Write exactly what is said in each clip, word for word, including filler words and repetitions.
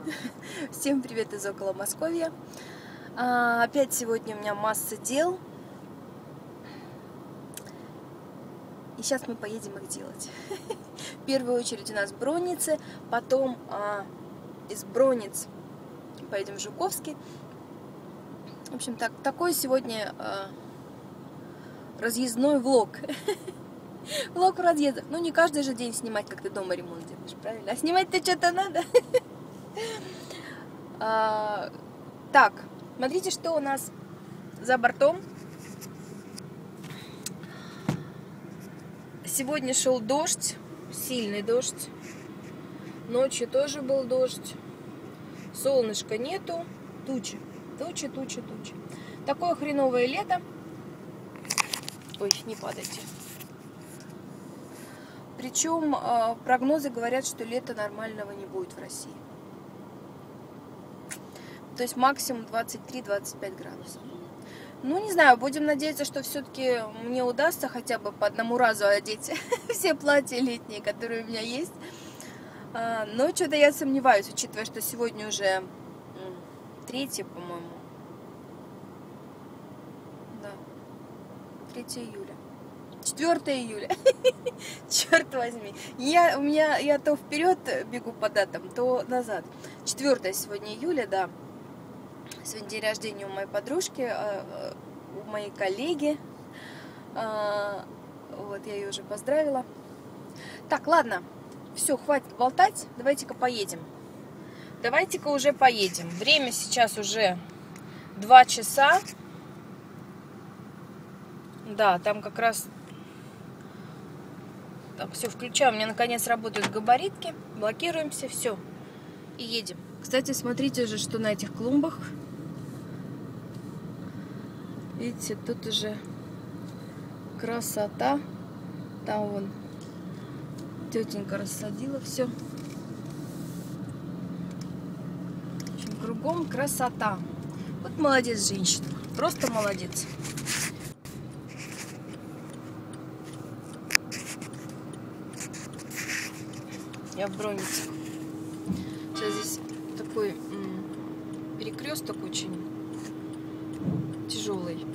Всем привет из около Московья. а, Опять сегодня у меня масса дел. И сейчас мы поедем их делать. В первую очередь у нас Бронницы. Потом а, из Бронниц поедем в Жуковский. В общем, так, такой сегодня а, разъездной влог. Влог в разъездах. Ну, не каждый же день снимать, как ты дома ремонт делаешь, правильно? А снимать-то что-то надо. А, так, смотрите, что у нас за бортом. Сегодня шел дождь, сильный дождь. Ночью тоже был дождь. Солнышка нету. Тучи, тучи, тучи, тучи. Такое хреновое лето. Ой, не падайте. Причем прогнозы говорят, что лета нормального не будет в России. То есть максимум двадцать три — двадцать пять градусов. Ну, не знаю, будем надеяться, что все-таки мне удастся хотя бы по одному разу одеть все платья летние, которые у меня есть. Но что-то я сомневаюсь, учитывая, что сегодня уже третье, по-моему. Да, третье июля. четвёртое июля. Черт возьми. Я, у меня, я то вперед бегу по датам, то назад. четвёртое сегодня июля, да. Сегодня день рождения у моей подружки, у моей коллеги. Вот, я ее уже поздравила. Так, ладно. Все, хватит болтать. Давайте-ка поедем. Давайте-ка уже поедем. Время сейчас уже два часа. Да, там как раз... Так, все, включаем. У меня наконец работают габаритки. Блокируемся, все. И едем. Кстати, смотрите же, что на этих клумбах. Видите, тут уже красота. Там вон тетенька рассадила все. В общем, кругом красота. Вот молодец женщина. Просто молодец. Я в Бронницах. Сейчас здесь такой перекресток очень тяжелый.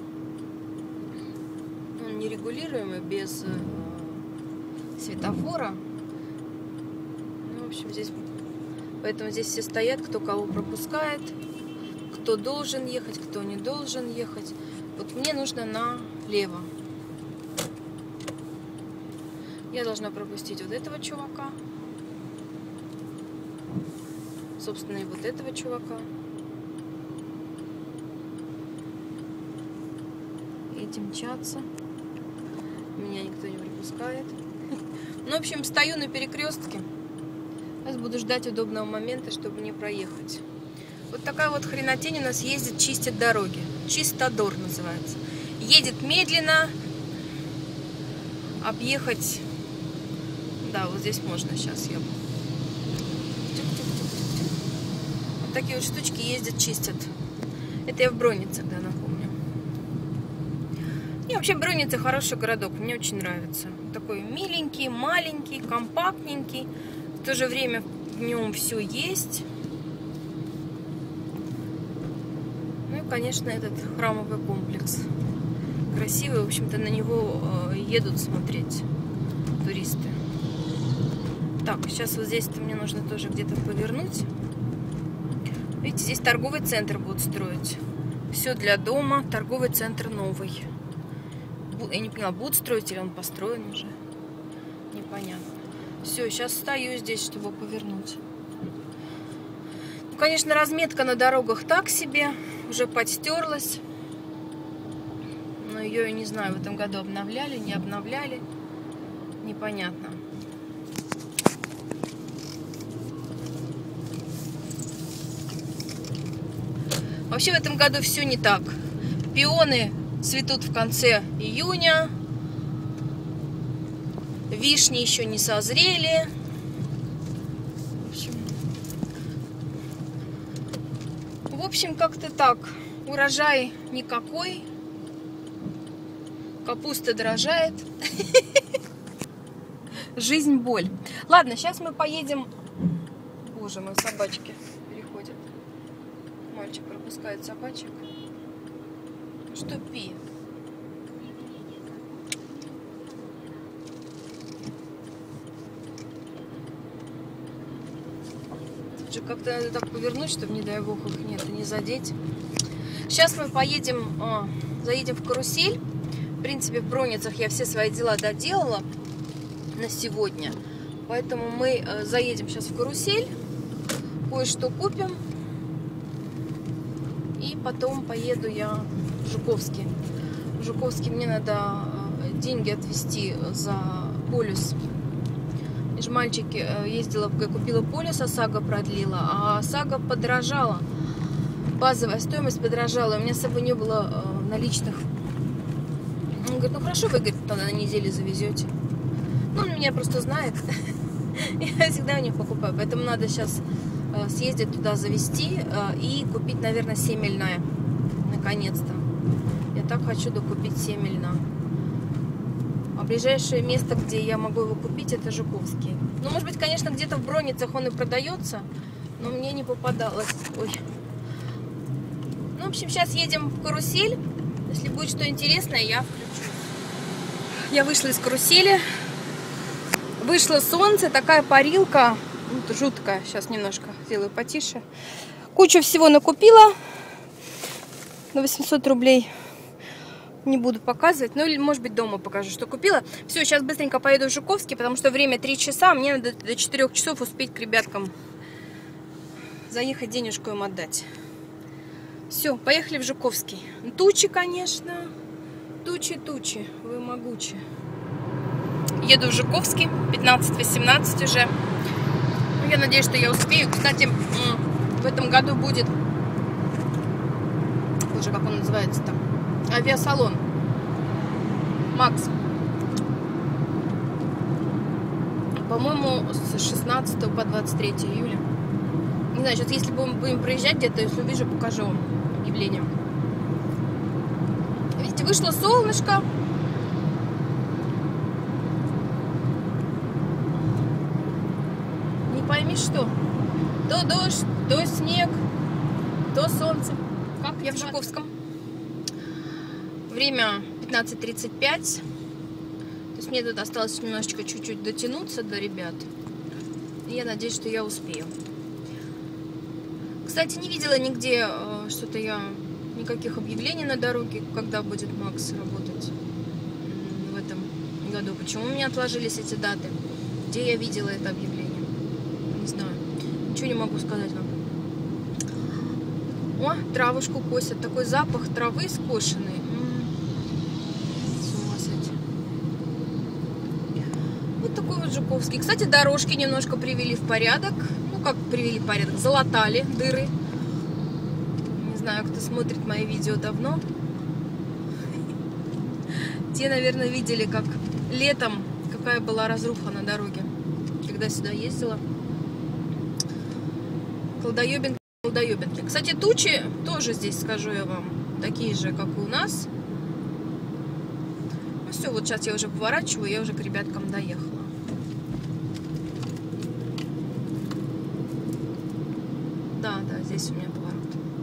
Он нерегулируемый, без э, светофора. Ну, в общем, здесь... Поэтому здесь все стоят, кто кого пропускает, кто должен ехать, кто не должен ехать. Вот мне нужно налево. Я должна пропустить вот этого чувака. Собственно, и вот этого чувака. Эти мчатся. Меня никто не пропускает. Ну, в общем, стою на перекрестке. Сейчас буду ждать удобного момента, чтобы мне проехать. Вот такая вот хренотень у нас ездит, чистит дороги. Чистодор называется. Едет медленно. Объехать... Да, вот здесь можно сейчас я... Вот такие вот штучки ездят, чистят. Это я в Бронницах, да, напомню. И вообще Бронницы хороший городок, мне очень нравится. Такой миленький, маленький, компактненький. В то же время в нем все есть. Ну и, конечно, этот храмовый комплекс. Красивый, в общем-то, на него едут смотреть туристы. Так, сейчас вот здесь-то мне нужно тоже где-то повернуть. Видите, здесь торговый центр будут строить. Все для дома, торговый центр новый. Я не поняла, будут строить или он построен уже? Непонятно. Все, сейчас стою здесь, чтобы повернуть. Ну, конечно, разметка на дорогах так себе. Уже подстерлась. Но ее, я не знаю, в этом году обновляли, не обновляли. Непонятно. Вообще в этом году все не так. Пионы цветут в конце июня. Вишни еще не созрели. В общем, в общем как-то так. Урожай никакой. Капуста дорожает. Жизнь боль. Ладно, сейчас мы поедем боже мой, собачки переходят. Мальчик пропускает собачек. Что пи? Как-то надо так повернуть, чтобы, не дай бог, их нет, и не задеть. Сейчас мы поедем, а, заедем в карусель. В принципе, в Броницах я все свои дела доделала на сегодня. Поэтому мы заедем сейчас в карусель, кое-что купим. И потом поеду я в Жуковский. В Жуковский мне надо деньги отвезти за полюс. Я же мальчики ездила, купила полюс, ОСАГО продлила, а ОСАГО подорожала. Базовая стоимость подорожала. У меня с собой не было наличных. Он говорит, ну хорошо, вы, говорит, тогда на неделю завезете. Ну, он меня просто знает. Я всегда у них покупаю. Поэтому надо сейчас съездить туда, завезти и купить, наверное, семя льна. Наконец-то. Я так хочу докупить семя льна. А ближайшее место, где я могу его купить, это Жуковский. Ну, может быть, конечно, где-то в Броницах он и продается, но мне не попадалось. Ой. Ну, в общем, сейчас едем в карусель. Если будет что интересное, я включу. Я вышла из карусели. Вышло солнце, такая парилка. Вот, жуткая. Сейчас немножко сделаю потише. Кучу всего накупила. На восемьсот рублей. Не буду показывать. Ну, или, может быть, дома покажу, что купила. Все, сейчас быстренько поеду в Жуковский, потому что время три часа. Мне надо до четырёх часов успеть к ребяткам заехать, денежку им отдать. Все, поехали в Жуковский. Тучи, конечно. Тучи, тучи. Вы могучи. Еду в Жуковский. пятнадцать восемнадцать уже. Я надеюсь, что я успею. Кстати, в этом году будет... Боже, как он называется там? Авиасалон. Макс. По-моему, с шестнадцатого по двадцать третье июля. Не знаю, сейчас если будем, будем проезжать где-то, если увижу, покажу вам объявление. Видите, вышло солнышко. Не пойми что. То дождь, то снег, то солнце. Как я в Жуковском. Время пятнадцать тридцать пять. То есть мне тут осталось немножечко чуть-чуть дотянуться до ребят. И я надеюсь, что я успею. Кстати, не видела нигде что-то я... Никаких объявлений на дороге, когда будет Макс работать в этом году. Почему у меня отложились эти даты? Где я видела это объявление? Не знаю. Ничего не могу сказать вам. О, травушку косят. Такой запах травы скошенный. Вот такой вот Жуковский. Кстати, дорожки немножко привели в порядок. Ну, как привели в порядок? Залатали дыры. Не знаю, кто смотрит мои видео давно. Те, наверное, видели, как летом какая была разруха на дороге, когда сюда ездила. Колдоебинки, колдоебинки. Кстати, тучи тоже здесь, скажу я вам, такие же, как и у нас. Ну все, вот сейчас я уже поворачиваю, я уже к ребяткам доехала. Да, да, здесь у меня поворот.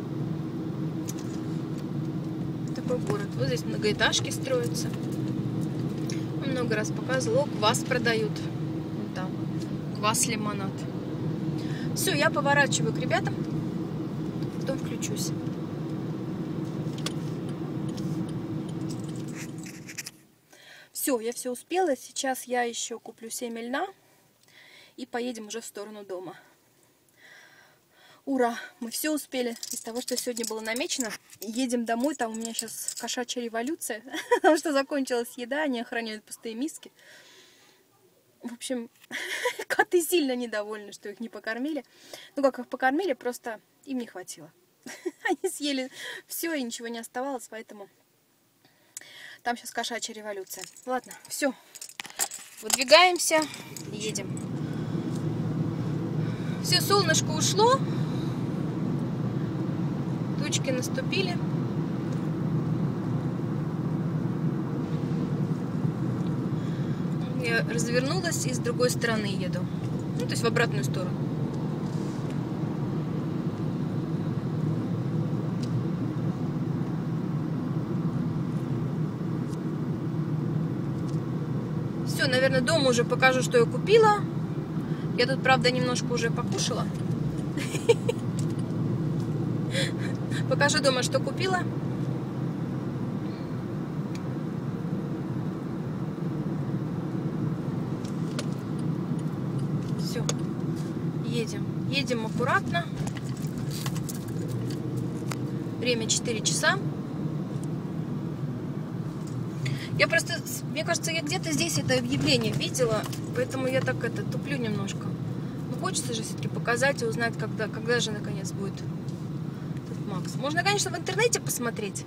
Такой город. Вот здесь многоэтажки строятся. Много раз показывала. О, квас продают. Вот там. Квас-лимонад. Все, я поворачиваю к ребятам. Потом включусь. Все, я все успела. Сейчас я еще куплю семя льна. И поедем уже в сторону дома. Ура! Мы все успели из того, что сегодня было намечено. Едем домой. Там у меня сейчас кошачья революция. Потому что закончилась еда. Они охраняют пустые миски. В общем, коты сильно недовольны, что их не покормили. Ну, как их покормили, просто им не хватило. Они съели все, и ничего не оставалось, поэтому там сейчас кошачья революция. Ладно, все. Выдвигаемся, едем. Все, солнышко ушло. Тучки наступили. Я развернулась и с другой стороны еду. Ну, то есть в обратную сторону. все, наверное, дома уже покажу, что я купила. Я тут, правда, немножко уже покушала. Покажу дома, что купила. Все, едем. Едем аккуратно. Время четыре часа. Я просто, мне кажется, я где-то здесь это объявление видела, поэтому я так это туплю немножко. Но хочется же все-таки показать и узнать, когда, когда же наконец будет этот Макс. Можно, конечно, в интернете посмотреть.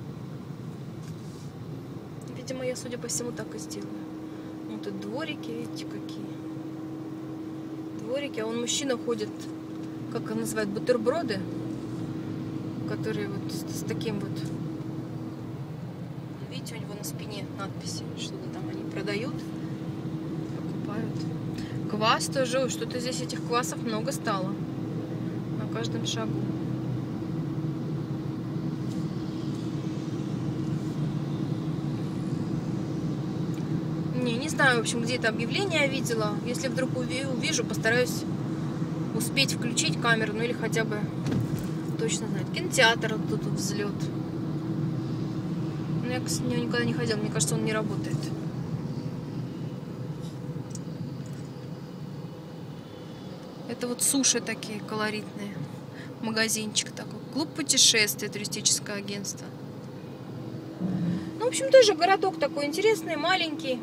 Видимо, я, судя по всему, так и сделаю. Вот тут дворики, видите, какие. Дворики, а он мужчина ходит, как он называет, бутерброды, которые вот с, с таким вот. Видите, у него на спине надписи, что-то там они продают, покупают. Квас тоже, что-то здесь этих квасов много стало. На каждом шагу. Не, не знаю, в общем, где это объявление я видела. Если вдруг увижу, постараюсь успеть включить камеру, ну или хотя бы точно знать. Кинотеатр, вот тут вот взлет. Но я, кстати, никогда не ходила, мне кажется, он не работает. Это вот суши такие колоритные. Магазинчик такой. Клуб путешествий, туристическое агентство. Ну, в общем, тоже городок такой интересный, маленький.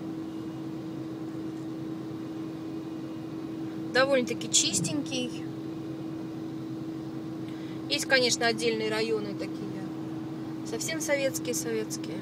Довольно-таки чистенький. Есть, конечно, отдельные районы такие. Совсем советские-советские.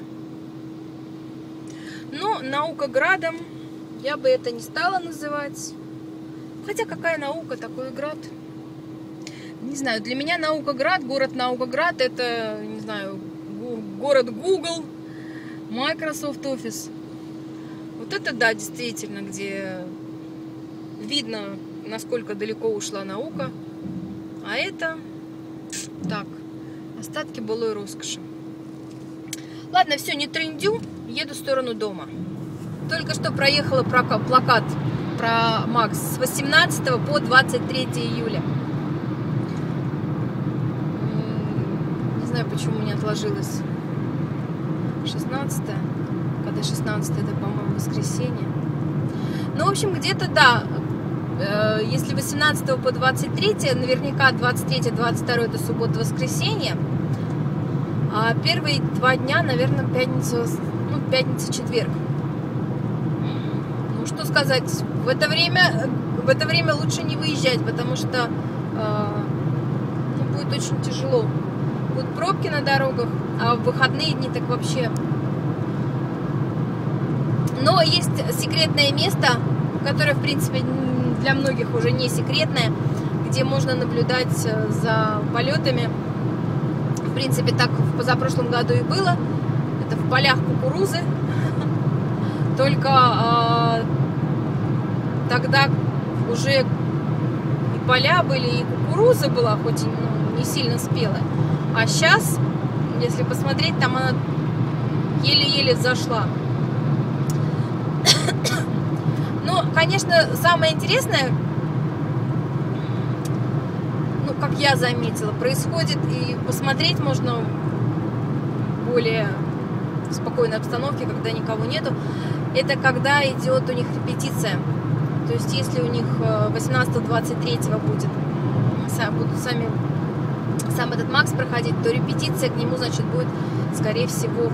Но наукоградом я бы это не стала называть. Хотя какая наука, такой град. Не знаю, для меня Наукоград, город Наукоград, это, не знаю, город Google, Microsoft Office. Вот это да, действительно, где видно, насколько далеко ушла наука. А это так, остатки былой роскоши. Ладно, все, не трындю, еду в сторону дома. Только что проехала плакат про Макс с восемнадцатого по двадцать третье июля. Не знаю, почему у меня отложилось шестнадцатое. Когда шестнадцатое, это, по-моему, воскресенье. Ну, в общем, где-то, да, если восемнадцатого по двадцать третье, наверняка двадцать третье двадцать второе это суббота-воскресенье. А первые два дня, наверное, пятница, ну, пятница-четверг. Ну, что сказать, в это время, в это время лучше не выезжать, потому что э, ну, будет очень тяжело. Будут пробки на дорогах, а в выходные дни так вообще. Но есть секретное место, которое, в принципе, для многих уже не секретное, где можно наблюдать за полетами. В принципе, так в позапрошлом году и было. Это в полях кукурузы. Только э, тогда уже и поля были, и кукуруза была, хоть и ну, не сильно спелая. А сейчас, если посмотреть, там она еле-еле взошла. Но, конечно, самое интересное, ну, как я заметила, происходит, и посмотреть можно в более спокойной обстановке, когда никого нету. Это когда идет у них репетиция. То есть, если у них восемнадцатого двадцать третьего будет, будут сами, сам этот Макс проходить, то репетиция к нему, значит, будет, скорее всего,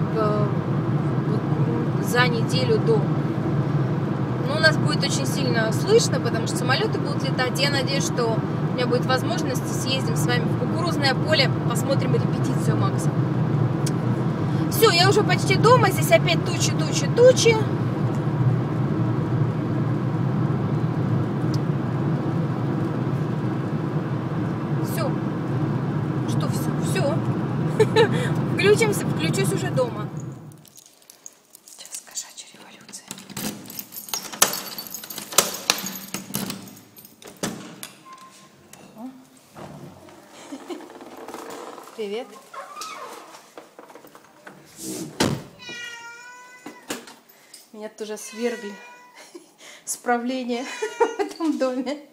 за неделю до. Но у нас будет очень сильно слышно, потому что самолеты будут летать. Я надеюсь, что у меня будет возможность, съездим с вами в кукурузное поле, посмотрим репетицию Макса. Все, я уже почти дома. Здесь опять тучи, тучи, тучи. Все. Что все? Все. Включимся, включусь уже дома. Сейчас кошачья революция. Привет. Меня тоже свергли справление в этом доме.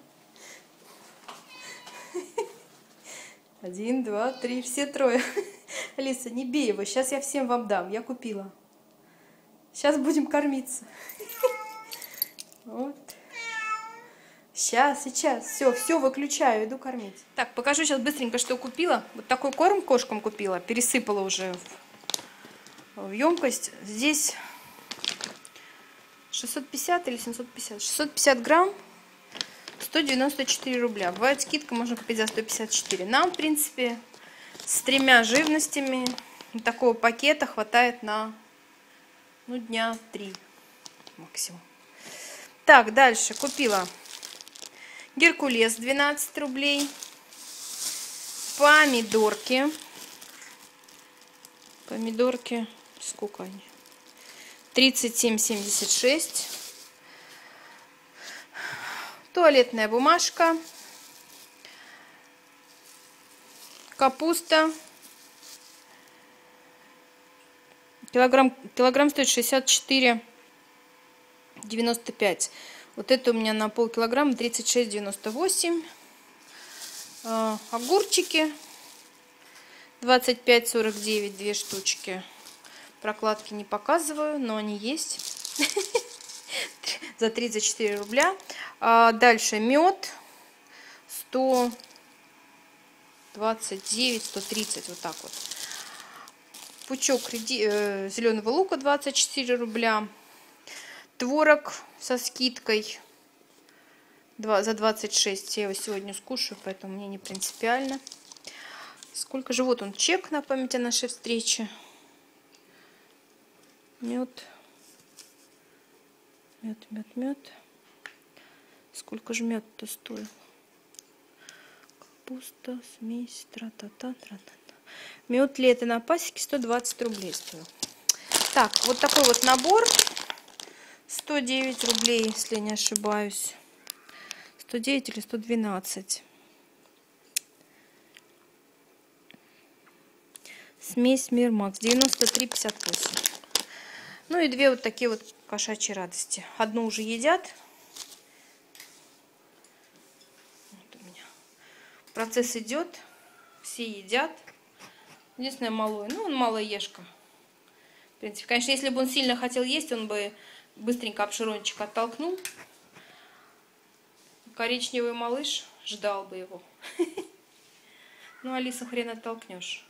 Один, два, три, все трое. Алиса, не бей его, сейчас я всем вам дам, я купила. Сейчас будем кормиться. Вот. Сейчас, сейчас, все, все выключаю, иду кормить. Так, покажу сейчас быстренько, что купила. Вот такой корм кошкам купила, пересыпала уже в, в емкость. Здесь шестьсот пятьдесят или семьсот пятьдесят? шестьсот пятьдесят грамм, сто девяносто четыре рубля. Бывает скидка, можно купить за сто пятьдесят четыре. Нам, в принципе, с тремя живностями такого пакета хватает на, ну, дня три максимум. Так, дальше купила Геркулес двенадцать рублей, помидорки, помидорки, сколько они? тридцать семь семьдесят шесть. Туалетная бумажка, капуста, килограмм, килограмм стоит шестьдесят четыре девяносто пять. Вот это у меня на полкилограмма тридцать шесть девяносто восемь. Э, огурчики двадцать пять сорок девять, две штучки. Прокладки не показываю, но они есть. За тридцать четыре рубля. А дальше мед сто двадцать девять, сто тридцать, вот так вот. Пучок э, зеленого лука двадцать четыре рубля. Творог со скидкой за двадцать шесть. Я его сегодня скушаю, поэтому мне не принципиально. Сколько же? Вот он, чек на память о нашей встрече. Мед. Мед, мед, мед. Сколько же мед-то стоит? Капуста, смесь, тра-та-та, тра-та-та. Мед лето на пасеке сто двадцать рублей стоил. Так, вот такой вот набор. сто девять рублей, если не ошибаюсь. сто девять или сто двенадцать. Смесь Мирмакс девяносто три пятьдесят восемь. Ну и две вот такие вот кошачьи радости. Одну уже едят. Вот у меня. Процесс идет. Все едят. Единственное, малой. Ну, он малоежка. В принципе, конечно, если бы он сильно хотел есть, он бы быстренько обширончик оттолкнул. Коричневый малыш ждал бы его. Ну, Алису хрен оттолкнешь.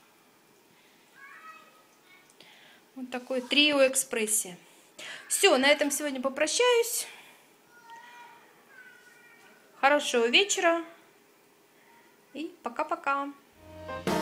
Вот такой трио экспрессия. Все, на этом сегодня попрощаюсь. Хорошего вечера. И пока-пока.